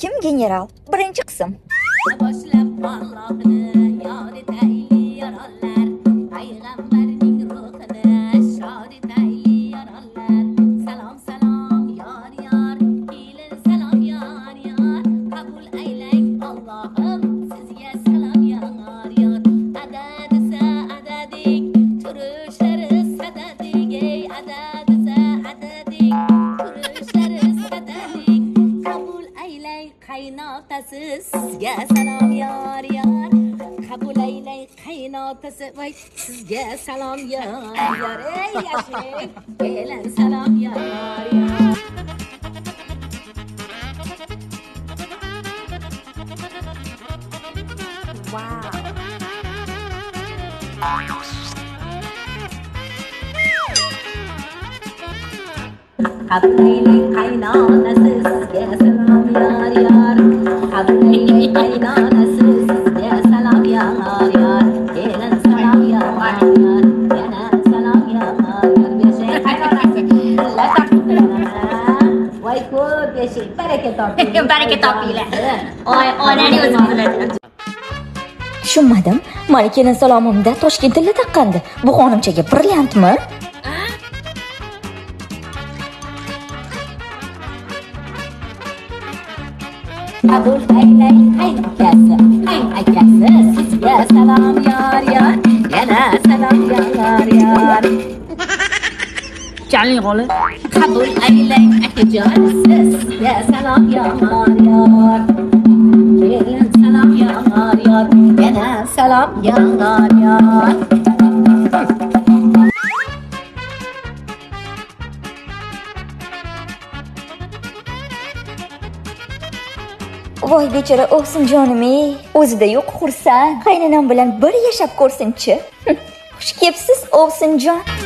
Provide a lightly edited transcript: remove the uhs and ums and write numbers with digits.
Kim general? Birinchi qism. Boshlab Allohni yod etayli yorollar, payg'ambarning ruhini shod etayli yorollar. Salom salom yor yor, kelin salom yor yor, qabul aylang Allohim sizga salom yor yor. Adadisa adadik, turishlari sadadik, ey adadisa adadik, turishlari sadadik, qabul aylang qaynotasi sizga salom yor yor, qabul aylang qaynotasi voy sizga salom yor yor, ey yashang kelin salom yor yor. Qabul aylang qaynotasi sizga salom yor yor, qabul aylang qaynotasi sizga salom yor yor, kelin salom yor yor, yana salom yor yor. Beshik qaynotasi voy ko'p beshik baraka toping, baraka topinglar. Onani o'zi biladi. Tushunmadim. Mani kelin salomimda Toshkent tilla taqqandi. Bu xonimchaga brilliantmi? Qabul aylang qaynakasi sizga salom yor yor, yana salom yor yor. Chaling qoli. Qabul aylang akajon sizga salom yor yor, kelin salom yor yor, yana salom yor yor. Voy bechora Ovsinjonim-ey, o'zida yo'q xursand. Qaynanam bilan bir yashab ko'rsin-chi. Xush kelibsiz Ovsinjon.